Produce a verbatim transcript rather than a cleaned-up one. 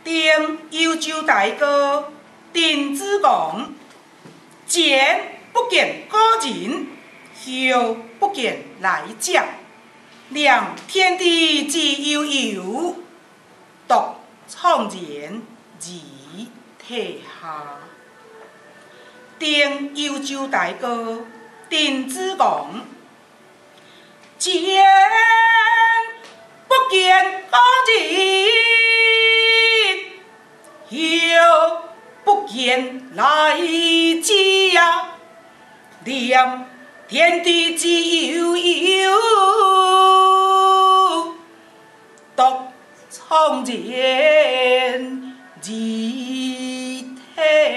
定幽州大哥丁子贡，前不见古人，后不见来者，量天地之悠悠，独怆然而退下。定幽州大哥丁子贡，前不见古人，后不见来者，念天地之悠悠，独怆然而退